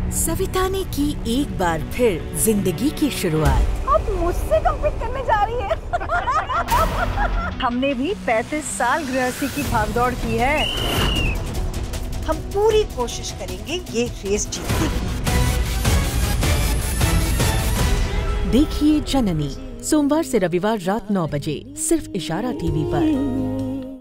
सविता ने की एक बार फिर जिंदगी की शुरुआत। अब मुझसे कम्पीट करने जा रही है। हमने भी 35 साल गृहस्थी की भागदौड़ की है। हम पूरी कोशिश करेंगे ये रेस जीतने की। देखिए जननी, सोमवार से रविवार रात 9 बजे सिर्फ इशारा टीवी पर।